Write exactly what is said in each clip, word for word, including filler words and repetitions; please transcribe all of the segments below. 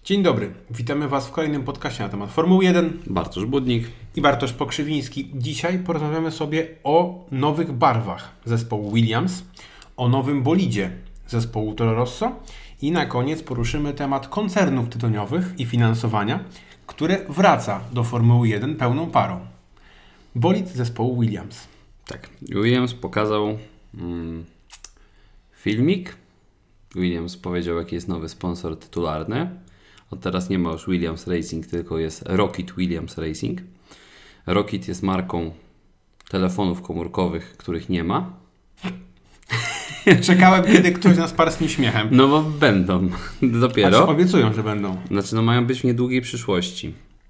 Dzień dobry, witamy Was w kolejnym podcaście na temat Formuły jeden. Bartosz Budnik i Bartosz Pokrzywiński. Dzisiaj porozmawiamy sobie o nowych barwach zespołu Williams, o nowym bolidzie zespołu Toro Rosso i na koniec poruszymy temat koncernów tytoniowych i finansowania, które wraca do Formuły jeden pełną parą. Bolid zespołu Williams. Tak, Williams pokazał mm, filmik. Williams powiedział, jaki jest nowy sponsor tytularny. Od teraz nie ma już Williams Racing, tylko jest Rocket Williams Racing. Rocket jest marką telefonów komórkowych, których nie ma. Czekałem, kiedy ktoś nas parsknie śmiechem. No bo będą. Dopiero. Znaczy, obiecują, że będą. Znaczy, no mają być w niedługiej przyszłości.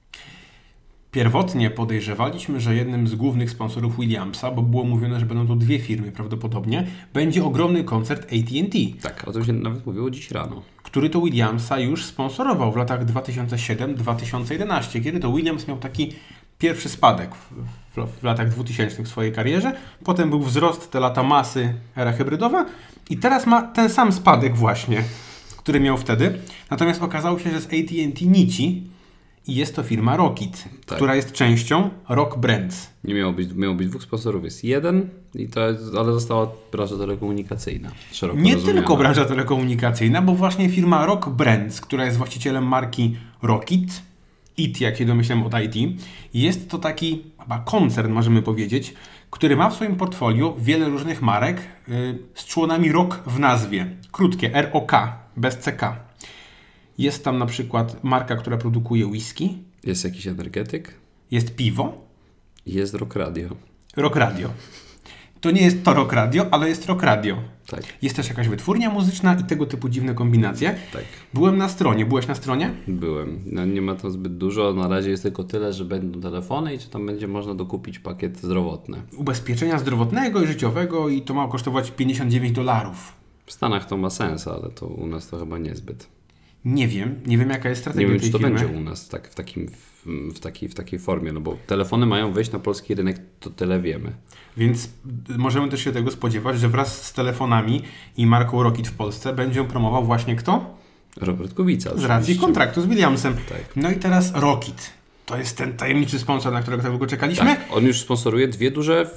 Pierwotnie podejrzewaliśmy, że jednym z głównych sponsorów Williamsa, bo było mówione, że będą to dwie firmy prawdopodobnie, będzie ogromny koncert A T and T. Tak, o tym się nawet mówiło dziś rano. Który to Williamsa już sponsorował w latach dwa tysiące siódmy do dwa tysiące jedenastego, kiedy to Williams miał taki pierwszy spadek w, w, w latach dwutysięcznych w swojej karierze. Potem był wzrost, te lata masy, era hybrydowa i teraz ma ten sam spadek właśnie, który miał wtedy. Natomiast okazało się, że z A T and T nici i jest to firma Rocket, tak, która jest częścią Rock Brands. Nie miało być, miało być dwóch sponsorów, jest jeden, i to jest, ale została branża telekomunikacyjna. Szeroko Nie rozumiana. tylko branża telekomunikacyjna, bo właśnie firma Rock Brands, która jest właścicielem marki Rocket, I T, jak się domyślam od I T, jest to taki chyba koncern, możemy powiedzieć, który ma w swoim portfolio wiele różnych marek yy, z członami Rock w nazwie. Krótkie, R O K, bez C K. Jest tam na przykład marka, która produkuje whisky. Jest jakiś energetyk. Jest piwo. Jest Rock Radio. Rock Radio. To nie jest to Rock Radio, ale jest Rock Radio. Tak. Jest też jakaś wytwórnia muzyczna i tego typu dziwne kombinacje. Tak. Byłem na stronie. Byłeś na stronie? Byłem. No, nie ma tam zbyt dużo. Na razie jest tylko tyle, że będą telefony i czy tam będzie można dokupić pakiet zdrowotny. Ubezpieczenia zdrowotnego i życiowego i to ma kosztować pięćdziesiąt dziewięć dolarów. W Stanach to ma sens, ale to u nas to chyba niezbyt. Nie wiem. Nie wiem, jaka jest strategia Nie wiem, tej czy to firmy. będzie u nas tak, w, takim, w, w, takiej, w takiej formie, no bo telefony mają wejść na polski rynek, to tyle wiemy. Więc możemy też się tego spodziewać, że wraz z telefonami i marką Rocket w Polsce będzie promował właśnie kto? Robert Kubica. Z racji oczywiście. kontraktu z Williamsem. Tak. No i teraz Rocket. To jest ten tajemniczy sponsor, na którego tak długo czekaliśmy. Tak, on już sponsoruje dwie duże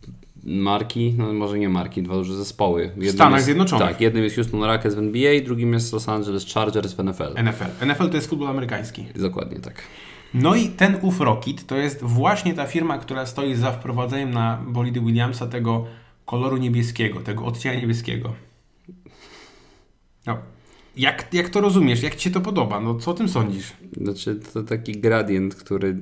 marki, no może nie marki, dwa duże zespoły. W Stanach jest, Zjednoczonych. Tak, jednym jest Houston Rockets w N B A, drugim jest Los Angeles Chargers w N F L. N F L. N F L to jest futbol amerykański. Dokładnie tak. No i ten ów Rocket to jest właśnie ta firma, która stoi za wprowadzeniem na bolidy Williamsa tego koloru niebieskiego, tego odcienia niebieskiego. No. Jak, jak to rozumiesz? Jak Ci się to podoba? No co o tym sądzisz? Znaczy to taki gradient, który...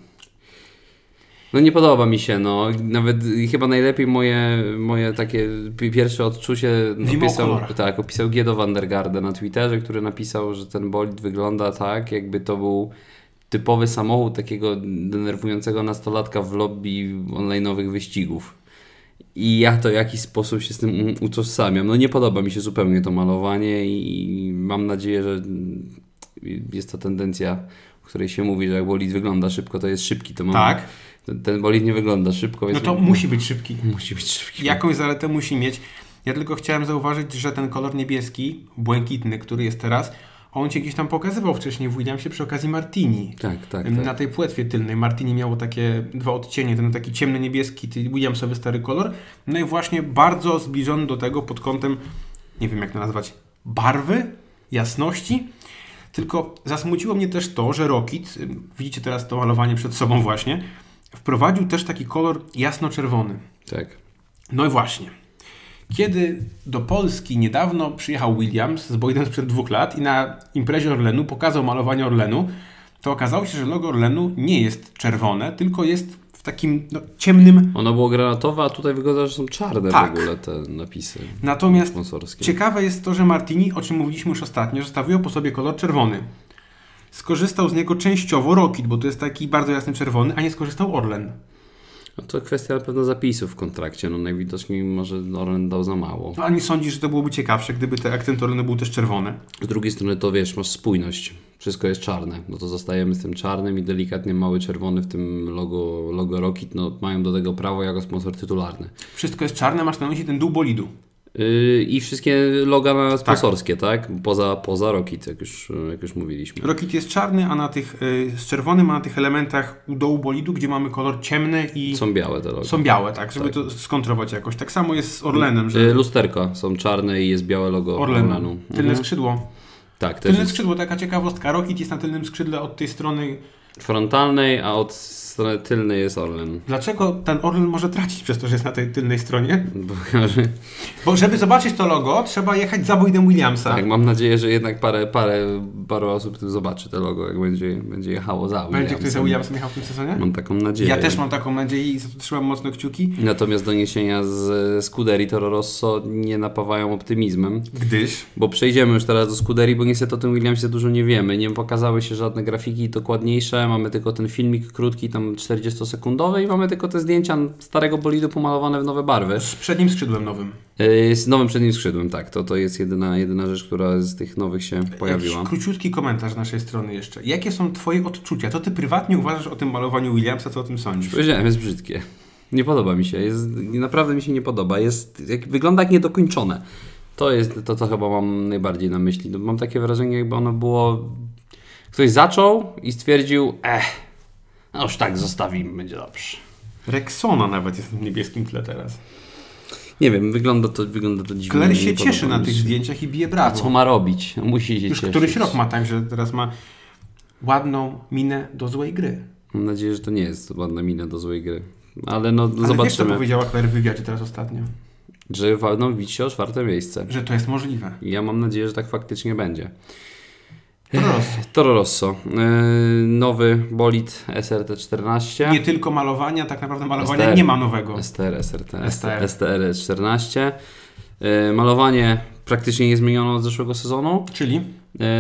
No nie podoba mi się, no. Nawet chyba najlepiej moje, moje takie pierwsze odczucie opisał, tak, opisał Guido van der Garde na Twitterze, który napisał, że ten bolid wygląda tak, jakby to był typowy samochód takiego denerwującego nastolatka w lobby online'owych wyścigów. I ja to w jakiś sposób się z tym utożsamiam. No nie podoba mi się zupełnie to malowanie i mam nadzieję, że jest to tendencja, o której się mówi, że jak bolid wygląda szybko, to jest szybki. To mam... Tak. Ten bolid nie wygląda szybko. Więc no to musi być szybki. Musi być szybki. Jakąś zaletę musi mieć. Ja tylko chciałem zauważyć, że ten kolor niebieski, błękitny, który jest teraz, on się gdzieś tam pokazywał wcześniej w Williamsie przy okazji Martini. Tak, tak, Na tak. tej płetwie tylnej Martini miało takie dwa odcienie, ten taki ciemny niebieski, Williamsowy stary kolor. No i właśnie bardzo zbliżony do tego pod kątem, nie wiem jak to nazwać, barwy, jasności. Tylko zasmuciło mnie też to, że Rocket, widzicie teraz to malowanie przed sobą właśnie, wprowadził też taki kolor jasno-czerwony. Tak. No i właśnie. Kiedy do Polski niedawno przyjechał Williams z bolidem sprzed dwóch lat i na imprezie Orlenu pokazał malowanie Orlenu, to okazało się, że logo Orlenu nie jest czerwone, tylko jest w takim no, ciemnym... Ono było granatowe, a tutaj wygląda, że są czarne tak. w ogóle te napisy. Natomiast sponsorskie. Ciekawe jest to, że Martini, o czym mówiliśmy już ostatnio, zostawiło po sobie kolor czerwony. Skorzystał z niego częściowo Rocket, bo to jest taki bardzo jasny czerwony, a nie skorzystał Orlen. No to kwestia na pewno zapisów w kontrakcie. No najwidoczniej może Orlen dał za mało. No, a nie sądzisz, że to byłoby ciekawsze, gdyby te akcenty Orlenu były też czerwone? Z drugiej strony to wiesz, masz spójność. Wszystko jest czarne. No to zostajemy z tym czarnym i delikatnie mały czerwony w tym logo, logo Rocket. No mają do tego prawo jako sponsor tytularny. Wszystko jest czarne, masz na myśli ten dół bolidu. Yy, I wszystkie loga sponsorskie, tak? tak? Poza, poza Rocket, jak już, jak już mówiliśmy. Rocket jest czarny, a na tych, yy, z czerwonym, a na tych elementach u dołu bolidu, gdzie mamy kolor ciemny i... Są białe te loga. Są białe, tak, żeby tak. to skontrować jakoś. Tak samo jest z Orlenem, że... Yy, lusterka są czarne i jest białe logo Orlenu. Orlenu. Tylne mhm. skrzydło. Tak, też tylne jest... skrzydło, taka ciekawostka. Rocket jest na tylnym skrzydle od tej strony... frontalnej, a od strony tylnej jest Orlen. Dlaczego ten Orlen może tracić przez to, że jest na tej tylnej stronie? Bo, Bo żeby zobaczyć to logo, trzeba jechać za Boydem Williamsa. Tak, mam nadzieję, że jednak parę, parę, parę osób tu zobaczy to logo, jak będzie, będzie jechało za Williamsem. Będzie ktoś za Williamsem jechał w tym sezonie? Mam taką nadzieję. Ja też mam taką nadzieję i trzymam mocno kciuki. Natomiast doniesienia z Scuderii Toro Rosso nie napawają optymizmem. Gdyż? Bo przejdziemy już teraz do Scuderii, bo niestety o tym Williamsie dużo nie wiemy. Nie pokazały się żadne grafiki dokładniejsze. Mamy tylko ten filmik krótki, tam czterdziestosekundowy i mamy tylko te zdjęcia starego bolidu pomalowane w nowe barwy. Z przednim skrzydłem nowym. Yy, z nowym przednim skrzydłem, tak. To, to jest jedyna, jedyna rzecz, która z tych nowych się pojawiła. Jakiś króciutki komentarz z naszej strony jeszcze. Jakie są Twoje odczucia? Co Ty prywatnie uważasz o tym malowaniu Williamsa? Co o tym sądzisz? Powiedziałem, jest brzydkie. Nie podoba mi się. Jest, naprawdę mi się nie podoba. Jest, jak, wygląda jak niedokończone. To jest to, co chyba mam najbardziej na myśli. Mam takie wrażenie, jakby ono było... Ktoś zaczął i stwierdził, eh, no już tak zostawimy, będzie dobrze. Rexona nawet jest w niebieskim tle teraz. Nie wiem, wygląda to, wygląda to dziwnie. Claire się cieszy na tych zdjęciach i bije brawo. A co ma robić? Musi się już cieszyć. Któryś rok ma tak, że teraz ma ładną minę do złej gry. Mam nadzieję, że to nie jest ładna mina do złej gry. Ale no Ale zobaczymy. Wiesz, co powiedziała Claire w wywiadzie teraz ostatnio? Że walną bić się o czwarte miejsce. Że to jest możliwe. I ja mam nadzieję, że tak faktycznie będzie. Toro Rosso. Toro Rosso. Yy, nowy bolid S R T czternaście. Nie tylko malowania, tak naprawdę malowania S T R. nie ma nowego. S T R, S R T, S T R. S T R czternaście. Yy, malowanie praktycznie nie zmieniono od zeszłego sezonu. Czyli? Yy,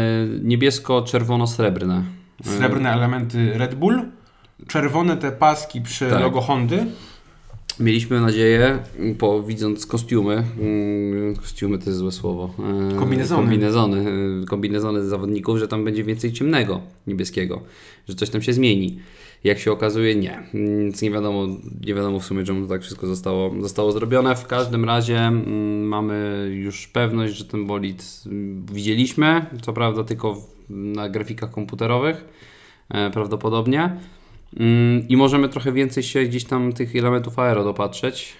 niebiesko-czerwono-srebrne. Srebrne elementy Red Bull, czerwone te paski przy tak. logo Hondy. Mieliśmy nadzieję, po widząc kostiumy, kostiumy to jest złe słowo, kombinezony. kombinezony, kombinezony zawodników, że tam będzie więcej ciemnego niebieskiego, że coś tam się zmieni. Jak się okazuje, nie. Nic nie wiadomo, nie wiadomo w sumie, czemu to tak wszystko zostało, zostało zrobione. W każdym razie mm, mamy już pewność, że ten bolid widzieliśmy, co prawda tylko na grafikach komputerowych, e, prawdopodobnie. I możemy trochę więcej się gdzieś tam tych elementów aero dopatrzeć,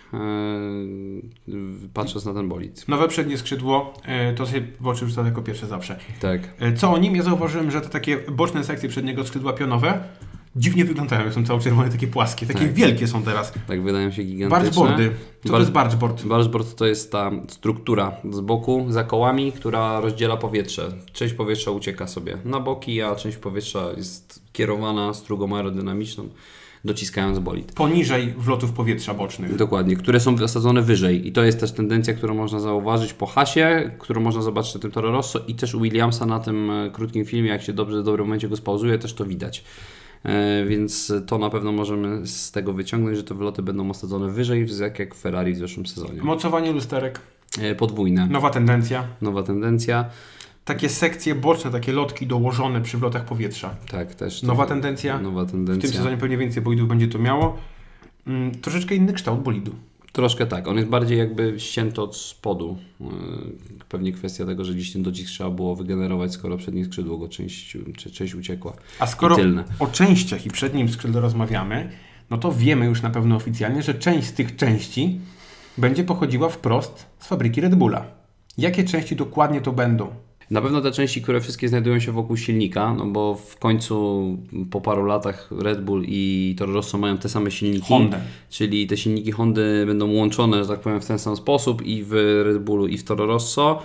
yy, patrząc na ten bolid. Nowe przednie skrzydło, yy, to sobie w oczy rzuca jako pierwsze zawsze. Tak. Yy, co o nim? Ja zauważyłem, że te takie boczne sekcje przedniego skrzydła pionowe dziwnie wyglądają, są cało czerwone, takie płaskie, takie tak. wielkie są teraz. Tak, wydają się gigantyczne. Bargeboardy. Co Bar- to jest bargeboard? Bargeboard to jest ta struktura z boku, za kołami, która rozdziela powietrze. Część powietrza ucieka sobie na boki, a część powietrza jest kierowana strugą aerodynamiczną, dociskając bolid. Poniżej wlotów powietrza bocznych. Dokładnie, które są wysadzone wyżej. I to jest też tendencja, którą można zauważyć po Hasie, którą można zobaczyć na tym Toro Rosso i też u Williamsa na tym krótkim filmie, jak się dobrze w dobrym momencie go spauzuje, też to widać. Yy, więc to na pewno możemy z tego wyciągnąć, że te wloty będą osadzone wyżej, jak, jak w Ferrari w zeszłym sezonie. Mocowanie lusterek. Yy, podwójne. Nowa tendencja. Nowa tendencja. Takie sekcje boczne, takie lotki dołożone przy wlotach powietrza. Tak, też. Nowa tendencja. Nowa tendencja. W tym sezonie pewnie więcej bolidów będzie to miało. Mm, troszeczkę inny kształt bolidu. Troszkę tak. On jest bardziej jakby ścięty od spodu. Yy, pewnie kwestia tego, że gdzieś ten docisk trzeba było wygenerować, skoro przednie skrzydło go część, część uciekła. A skoro o częściach i przednim skrzydle rozmawiamy, no to wiemy już na pewno oficjalnie, że część z tych części będzie pochodziła wprost z fabryki Red Bulla. Jakie części dokładnie to będą? Na pewno te części, które wszystkie znajdują się wokół silnika, no bo w końcu po paru latach Red Bull i Toro Rosso mają te same silniki. Honda. Czyli te silniki Hondy będą łączone, że tak powiem, w ten sam sposób i w Red Bullu i w Toro Rosso.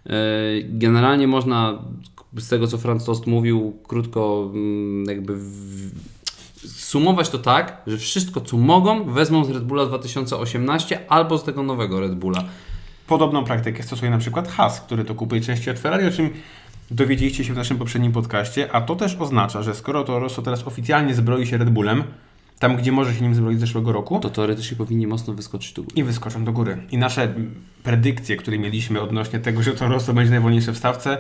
Generalnie można, z tego co Franz Tost mówił, krótko jakby w... sumować to tak, że wszystko co mogą wezmą z Red Bulla dwa tysiące osiemnaście albo z tego nowego Red Bulla. Podobną praktykę stosuje na przykład Haas, który to kupuje części od Ferrari, o czym dowiedzieliście się w naszym poprzednim podcaście, a to też oznacza, że skoro Toro Rosso teraz oficjalnie zbroi się Red Bullem, tam gdzie może się nim zbroić z zeszłego roku, to teoretycznie powinni mocno wyskoczyć do góry. I wyskoczą do góry. I nasze predykcje, które mieliśmy odnośnie tego, że Toro Rosso będzie najwolniejsze w stawce,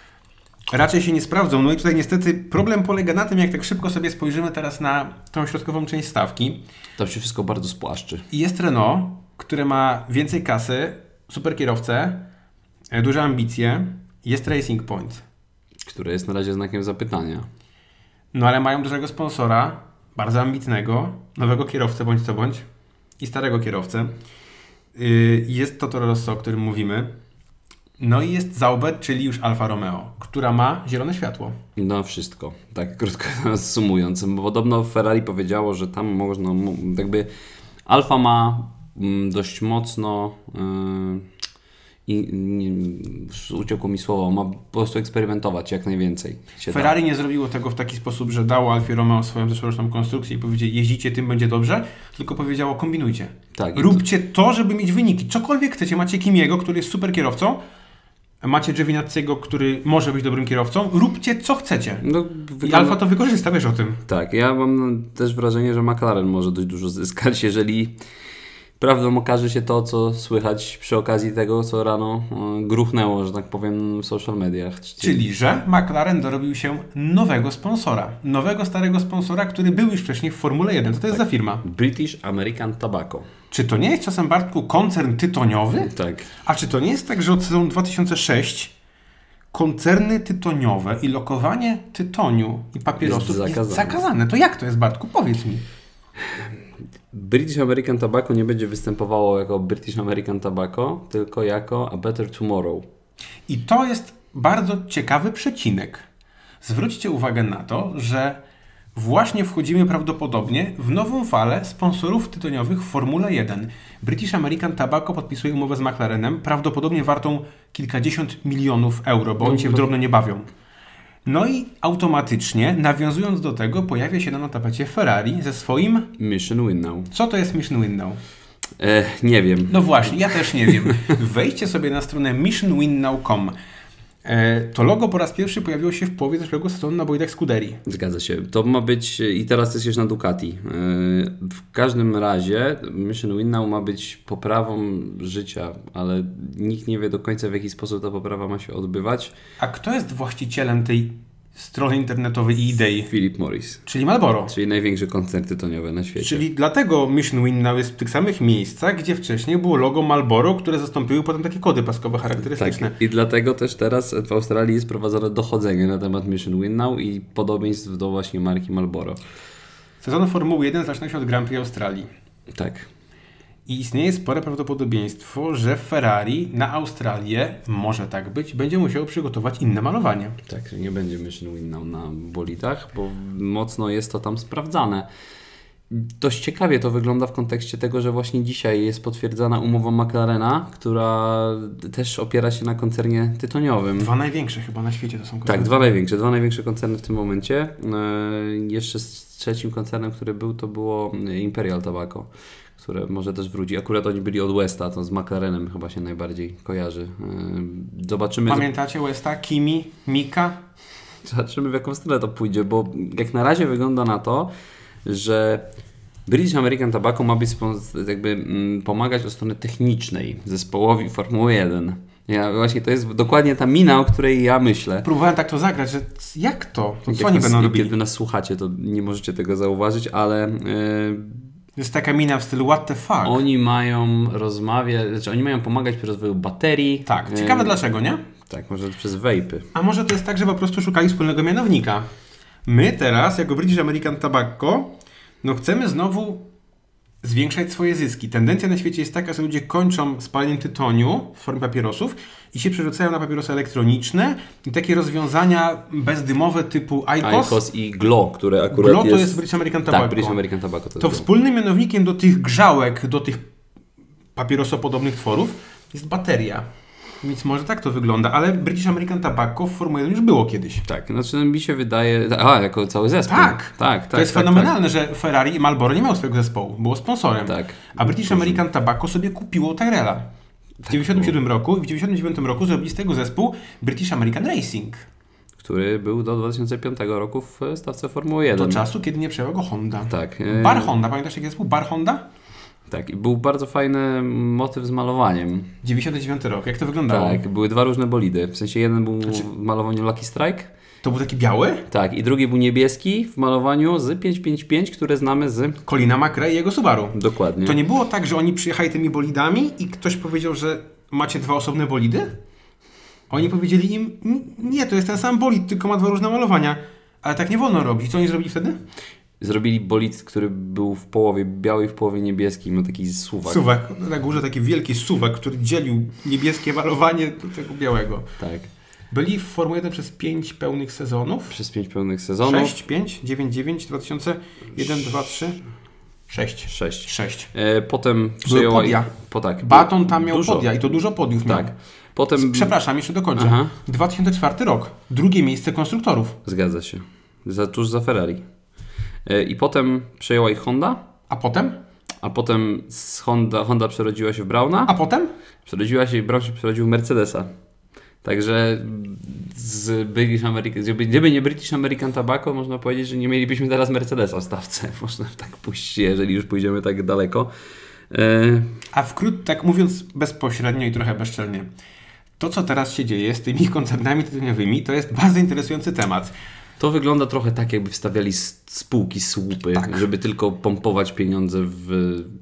raczej się nie sprawdzą. No i tutaj niestety problem polega na tym, jak tak szybko sobie spojrzymy teraz na tą środkową część stawki. Tam się wszystko bardzo spłaszczy. I jest Renault, które ma więcej kasy, super kierowcę, duże ambicje, jest Racing Point. Które jest na razie znakiem zapytania. No ale mają dużego sponsora, bardzo ambitnego, nowego kierowcę bądź co bądź i starego kierowcę. Jest to Toro Rosso, o którym mówimy. No i jest Sauber, czyli już Alfa Romeo, która ma zielone światło. No wszystko, tak krótko sumując. Bo podobno Ferrari powiedziało, że tam można, jakby Alfa ma dość mocno i yy, uciekło mi słowo, ma po prostu eksperymentować jak najwięcej. Ferrari da. nie zrobiło tego w taki sposób, że dało Alfie Romeo swoją zeszłoroczną konstrukcję i powiedzieli, jeździcie, tym będzie dobrze, tylko powiedziało, kombinujcie. Tak, róbcie to... to, żeby mieć wyniki. Cokolwiek chcecie. Macie Kimiego, który jest super kierowcą, macie Giovinazziego, który może być dobrym kierowcą, róbcie co chcecie. No, wygląda... I Alfa to wykorzysta, wiesz o tym. Tak, ja mam też wrażenie, że McLaren może dość dużo zyskać, jeżeli prawdą okaże się to, co słychać przy okazji tego, co rano gruchnęło, że tak powiem, w social mediach. Czyli, że McLaren dorobił się nowego sponsora. Nowego, starego sponsora, który był już wcześniej w Formule jeden. Co to jest tak. za firma? British American Tobacco. Czy to nie jest czasem, Bartku, koncern tytoniowy? Tak. A czy to nie jest tak, że od sezonu dwa tysiące szóstego koncerny tytoniowe i lokowanie tytoniu i papierosów jest zakazane? Jest zakazane. To jak to jest, Bartku? Powiedz mi. British American Tobacco nie będzie występowało jako British American Tobacco, tylko jako A Better Tomorrow. I to jest bardzo ciekawy przecinek. Zwróćcie uwagę na to, że właśnie wchodzimy prawdopodobnie w nową falę sponsorów tytoniowych w Formule jeden. British American Tobacco podpisuje umowę z McLarenem, prawdopodobnie wartą kilkadziesiąt milionów euro, bo oni się w drobno nie bawią. No i automatycznie, nawiązując do tego, pojawia się na tapecie Ferrari ze swoim... Mission Winnow. Co to jest Mission Winnow? E, nie wiem. No właśnie, ja też nie wiem. Wejdźcie sobie na stronę mission winnow kropka com. E, to logo po raz pierwszy pojawiło się w połowie zeszłego sezonu na bolidach Scuderii. Zgadza się. To ma być... I teraz jest jeszcze na Ducati. E, w każdym razie Mission Winnow ma być poprawą życia, ale nikt nie wie do końca, w jaki sposób ta poprawa ma się odbywać. A kto jest właścicielem tej strony internetowej i idei? Philip Morris. Czyli Marlboro. Czyli największy koncern tytoniowy na świecie. Czyli dlatego Mission Winnow jest w tych samych miejscach, gdzie wcześniej było logo Marlboro, które zastąpiły potem takie kody paskowe charakterystyczne. Tak. I dlatego też teraz w Australii jest prowadzone dochodzenie na temat Mission Winnow i podobieństw do właśnie marki Marlboro. Sezon Formuły jeden zaczyna się od Grand Prix Australii. Tak. I istnieje spore prawdopodobieństwo, że Ferrari na Australię, może tak być, będzie musiało przygotować inne malowanie. Tak, że nie będzie Mission Winnow na bolidach, bo mocno jest to tam sprawdzane. Dość ciekawie to wygląda w kontekście tego, że właśnie dzisiaj jest potwierdzana umowa McLarena, która też opiera się na koncernie tytoniowym. Dwa największe chyba na świecie to są koncerny. Tak, dwa największe, dwa największe koncerny w tym momencie. Yy, jeszcze z trzecim koncernem, który był, to było Imperial Tobacco, które może też wróci. Akurat oni byli od Westa, to z McLarenem chyba się najbardziej kojarzy. Yy, zobaczymy. Pamiętacie Westa, Kimi, Mika? Zobaczymy, w jaką stronę to pójdzie, bo jak na razie wygląda na to, że British American Tobacco ma być jakby mm, pomagać od strony technicznej zespołowi Formuły jeden. Ja, właśnie to jest dokładnie ta mina, o której ja myślę. Próbowałem tak to zagrać, że jak to? To co oni będą robili? Kiedy nas słuchacie, to nie możecie tego zauważyć, ale... Yy, jest taka mina w stylu what the fuck. Oni mają rozmawiać, znaczy oni mają pomagać przy rozwoju baterii. Tak, ciekawe yy, dlaczego, nie? Tak, może przez vapy. A może to jest tak, że po prostu szukali wspólnego mianownika. My teraz, jako British American Tobacco, no chcemy znowu zwiększać swoje zyski. Tendencja na świecie jest taka, że ludzie kończą spaleniem tytoniu w formie papierosów i się przerzucają na papierosy elektroniczne i takie rozwiązania bezdymowe typu I Q O S. I Q O S i Glo, które akurat Glo jest... to jest British American Tobacco. Tak, British American Tobacco. To, to wspólnym mianownikiem do tych grzałek, do tych papierosopodobnych tworów jest bateria. Więc może tak to wygląda, ale British American Tobacco w Formule jeden już było kiedyś. Tak, znaczy mi się wydaje... A, jako cały zespół. Tak, tak, tak to jest tak, fenomenalne, tak. że Ferrari i Marlboro nie miało swojego zespołu, było sponsorem. Tak. A British American Tobacco sobie kupiło Tyrrella. W tak, dziewięćdziesiątym siódmym roku i w dziewięćdziesiątym dziewiątym roku zrobili z tego zespół British American Racing. Który był do dwa tysiące piątego roku w stawce Formuły jeden. Do czasu, kiedy nie przejęła go Honda. Tak. Bar Honda, pamiętasz jaki zespół? Bar Honda? Tak, i był bardzo fajny motyw z malowaniem. dziewięćdziesiąty dziewiąty rok, jak to wyglądało? Tak, były dwa różne bolidy. W sensie jeden był znaczy... w malowaniu Lucky Strike. To był taki biały? Tak, i drugi był niebieski w malowaniu z pięćset pięćdziesiąt pięć, które znamy z... Colina McRae i jego Subaru. Dokładnie. To nie było tak, że oni przyjechali tymi bolidami i ktoś powiedział, że macie dwa osobne bolidy? Oni powiedzieli im, nie, to jest ten sam bolid, tylko ma dwa różne malowania. Ale tak nie wolno robić. Co oni zrobili wtedy? Zrobili bolid, który był w połowie biały, w połowie niebieski. Miał taki suwak. Suwak. Na górze taki wielki suwak, który dzielił niebieskie malowanie do tego białego. Tak. Byli w Formule jeden przez pięć pełnych sezonów. Przez pięć pełnych sezonów. sześć, pięć, dziewięć, dziewięć, dwa tysiące jeden, dwa, trzy, sześć. sześć. sześć. E, potem przejęła podia. Ich, po, tak, Baton tam miał dużo. podia i to dużo podiów miał. Tak. Potem... Przepraszam, jeszcze dokończę. Aha. dwa tysiące czwarty rok. Drugie miejsce konstruktorów. Zgadza się. Za, tuż za Ferrari. E, I potem przejęła ich Honda. A potem? A potem z Honda, Honda przerodziła się w Brauna. A potem? Przerodziła się i Braun się przerodził w Mercedesa. Także z British American, gdyby, gdyby nie British American Tobacco, można powiedzieć, że nie mielibyśmy teraz Mercedesa w stawce. Można tak puścić, jeżeli już pójdziemy tak daleko. E... A wkrótce, tak mówiąc bezpośrednio i trochę bezczelnie, to co teraz się dzieje z tymi koncernami tytoniowymi, to jest bardzo interesujący temat. To wygląda trochę tak, jakby wstawiali spółki, słupy, tak. żeby tylko pompować pieniądze w...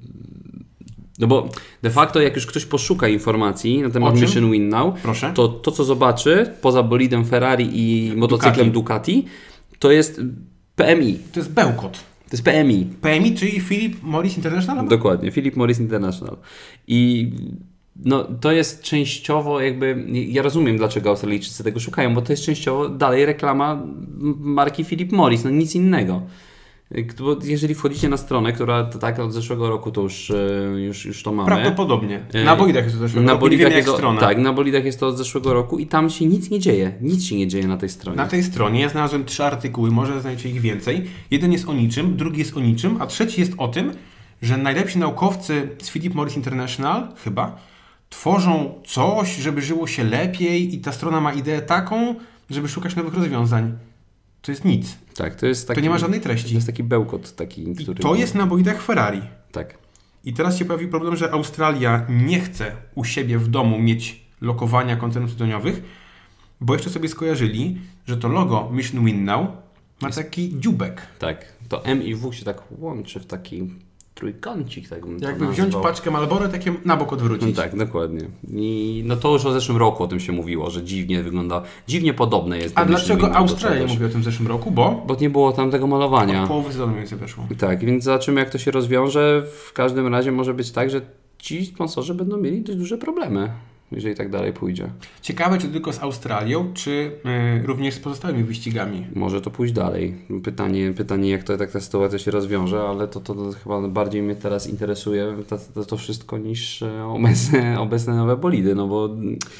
No bo de facto jak już ktoś poszuka informacji na temat Mission Win Now, Proszę? to to co zobaczy poza bolidem Ferrari i motocyklem Ducati, Ducati to jest P M I. To jest bełkot. To jest P M I. P M I, czyli Philip Morris International? Dokładnie, Philip Morris International. I no, to jest częściowo jakby, ja rozumiem dlaczego Australijczycy tego szukają, bo to jest częściowo dalej reklama marki Philip Morris, no nic innego. Bo jeżeli wchodzicie na stronę, która to tak od zeszłego roku to już, już, już to mamy. Prawdopodobnie. Na bolidach jest to od zeszłego na roku. Bolidach Nie wiem, jest jak to, strona. tak, na bolidach jest to od zeszłego roku i tam się nic nie dzieje. Nic się nie dzieje na tej stronie. Na tej stronie ja znalazłem trzy artykuły, może znajdziecie ich więcej. Jeden jest o niczym, drugi jest o niczym, a trzeci jest o tym, że najlepsi naukowcy z Philip Morris International, chyba, tworzą coś, żeby żyło się lepiej i ta strona ma ideę taką, żeby szukać nowych rozwiązań. To jest nic. Tak, to jest taki, to nie ma żadnej treści. To jest taki bełkot, taki, który... I to jest na bolidach Ferrari. Tak. I teraz się pojawił problem, że Australia nie chce u siebie w domu mieć lokowania koncernów tytoniowych, bo jeszcze sobie skojarzyli, że to logo Mission Win Now ma jest... taki dziubek. Tak. To M i W się tak łączy w taki trójkącik. Tak bym Jakby to wziąć nazwał. paczkę Marlboro, takie na bok odwrócić. No tak, dokładnie. I no to już o zeszłym roku o tym się mówiło, że dziwnie wygląda, dziwnie podobne jest. A dlaczego Australia mówi o tym w zeszłym roku? Bo? Bo nie było tam tego malowania. Od połowy sezonu mniej więcej weszło. Tak, więc zobaczymy jak to się rozwiąże. W każdym razie może być tak, że ci sponsorzy będą mieli dość duże problemy, jeżeli tak dalej pójdzie. Ciekawe, czy tylko z Australią, czy yy, również z pozostałymi wyścigami. Może to pójść dalej. Pytanie, pytanie jak to, tak ta sytuacja się rozwiąże, ale to, to, to chyba bardziej mnie teraz interesuje to, to, to wszystko niż obecne, obecne nowe bolidy, no bo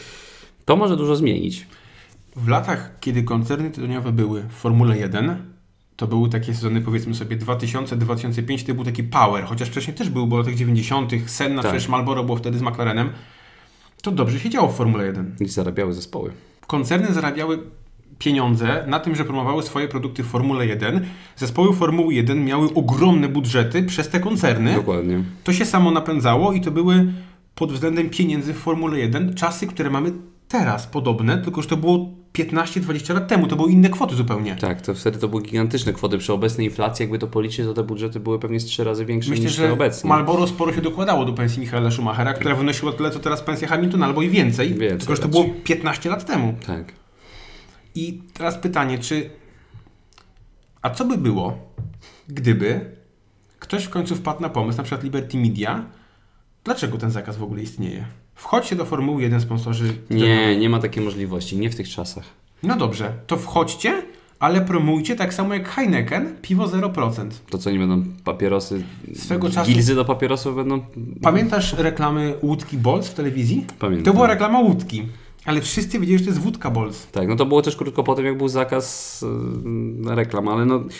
to może dużo zmienić. W latach, kiedy koncerny tytoniowe były w Formule jeden, to były takie sezony, powiedzmy sobie dwa tysiące do dwa tysiące piątego, to był taki power, chociaż wcześniej też był, bo w latach dziewięćdziesiątych Senna, tak. przecież Marlboro było wtedy z McLarenem. To dobrze się działo w Formule jeden. I zarabiały zespoły. Koncerny zarabiały pieniądze na tym, że promowały swoje produkty w Formule jeden. Zespoły Formuły jeden miały ogromne budżety przez te koncerny. Dokładnie. To się samo napędzało i to były pod względem pieniędzy w Formule jeden czasy, które mamy teraz podobne, tylko że to było piętnaście dwadzieścia lat temu, to były inne kwoty zupełnie. Tak, to wtedy to były gigantyczne kwoty. Przy obecnej inflacji, jakby to policzyć, to te budżety były pewnie z trzy razy większe Myślę, niż że te obecnie. Marlboro sporo się dokładało do pensji Michaela Schumachera, która wynosiła tyle, co teraz pensja Hamiltona, albo i więcej, więcej tylko że to raczej. było piętnaście lat temu. Tak. I teraz pytanie, czy... A co by było, gdyby ktoś w końcu wpadł na pomysł, na przykład Liberty Media, dlaczego ten zakaz w ogóle istnieje? Wchodźcie do Formuły jeden, sponsorzy... Nie, nie ma takiej możliwości, nie w tych czasach. No dobrze, to wchodźcie, ale promujcie tak samo jak Heineken, piwo zero procent. To co, nie będą papierosy, Swego czasu... gilzy do papierosów będą... Pamiętasz reklamy łódki Bolz w telewizji? Pamiętam. To była reklama łódki, ale wszyscy wiedzieli, że to jest wódka Bolz. Tak, no to było też krótko po tym, jak był zakaz yy, reklam, ale no...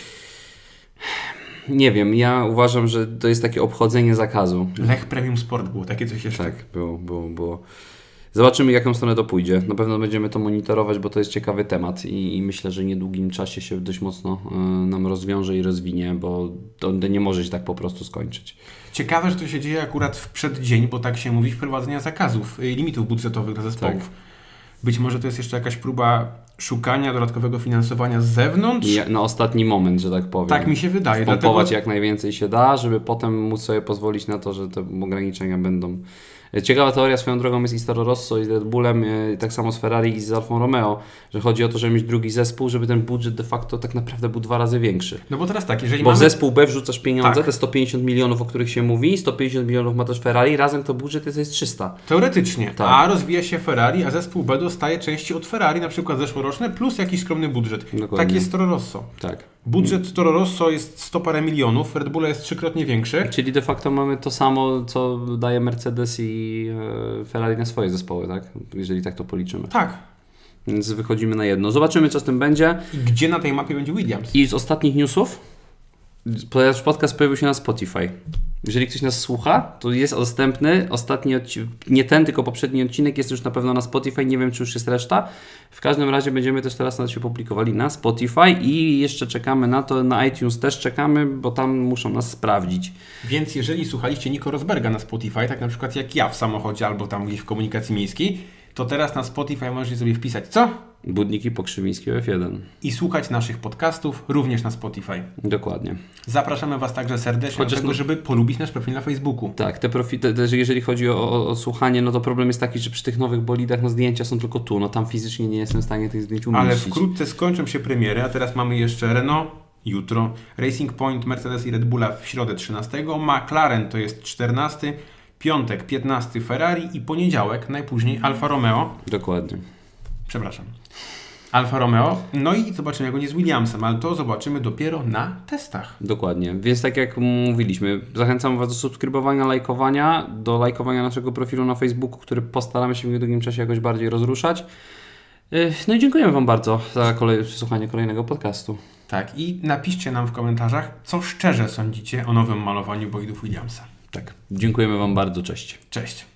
Nie wiem, ja uważam, że to jest takie obchodzenie zakazu. Lech Premium Sport było, takie coś jeszcze. Tak, było, było, było. Zobaczymy, jaką stronę to pójdzie. Na pewno będziemy to monitorować, bo to jest ciekawy temat i, i myślę, że w niedługim czasie się dość mocno y, nam rozwiąże i rozwinie, bo to nie może się tak po prostu skończyć. Ciekawe, że to się dzieje akurat w przeddzień, bo tak się mówi, wprowadzenia zakazów, y, limitów budżetowych dla zespołów. Tak. Być może to jest jeszcze jakaś próba szukania dodatkowego finansowania z zewnątrz. I na ostatni moment, że tak powiem. Tak mi się wydaje. Pompować dlatego... jak najwięcej się da, żeby potem móc sobie pozwolić na to, że te ograniczenia będą Ciekawa teoria swoją drogą jest i z Toro Rosso, i z Red Bullem, i tak samo z Ferrari i z Alfą Romeo, że chodzi o to, żeby mieć drugi zespół, żeby ten budżet de facto tak naprawdę był dwa razy większy. No bo teraz tak, jeżeli Bo mamy... w zespół B wrzucasz pieniądze, tak. te sto pięćdziesiąt milionów, o których się mówi, sto pięćdziesiąt milionów ma też Ferrari, razem to budżet jest, jest trzysta. Teoretycznie, tak. A rozwija się Ferrari, a zespół B dostaje części od Ferrari, na przykład zeszłoroczne, plus jakiś skromny budżet. Dokładnie. Tak jest Toro Rosso. Tak. Budżet Toro Rosso jest sto parę milionów, Red Bulla jest trzykrotnie większy. Czyli de facto mamy to samo, co daje Mercedes i e, Ferrari na swoje zespoły, tak? Jeżeli tak to policzymy. Tak. Więc wychodzimy na jedno. Zobaczymy, co z tym będzie. I gdzie na tej mapie będzie Williams? I z ostatnich newsów, ponieważ podcast pojawił się na Spotify. Jeżeli ktoś nas słucha, to jest dostępny. Ostatni odcinek, nie ten, tylko poprzedni odcinek jest już na pewno na Spotify. Nie wiem, czy już jest reszta. W każdym razie będziemy też teraz na się publikowali na Spotify i jeszcze czekamy na to. Na iTunes też czekamy, bo tam muszą nas sprawdzić. Więc jeżeli słuchaliście Nico Rosberga na Spotify, tak na przykład jak ja w samochodzie albo tam gdzieś w komunikacji miejskiej, to teraz na Spotify możecie sobie wpisać co? Budniki Pokrzywińskiego F jeden. I słuchać naszych podcastów również na Spotify. Dokładnie. Zapraszamy Was także serdecznie Chociaż do tego, no... żeby polubić nasz profil na Facebooku. Tak, te profile, te, jeżeli chodzi o, o, o słuchanie, no to problem jest taki, że przy tych nowych bolidach no zdjęcia są tylko tu, no tam fizycznie nie jestem w stanie tych zdjęć umieścić. Ale wkrótce skończą się premiery, a teraz mamy jeszcze Renault jutro, Racing Point, Mercedes i Red Bulla w środę trzynastego, McLaren to jest czternasty, piątek piętnasty Ferrari i poniedziałek najpóźniej Alfa Romeo. Dokładnie. Przepraszam. Alfa Romeo, no i zobaczymy jak będzie z Williamsem, ale to zobaczymy dopiero na testach. Dokładnie, więc tak jak mówiliśmy, zachęcam Was do subskrybowania, lajkowania, do lajkowania naszego profilu na Facebooku, który postaramy się w niedługim czasie jakoś bardziej rozruszać. No i dziękujemy Wam bardzo za kolej- słuchanie kolejnego podcastu. Tak, i napiszcie nam w komentarzach, co szczerze sądzicie o nowym malowaniu bolidów Williamsa. Tak, dziękujemy Wam bardzo, cześć. Cześć.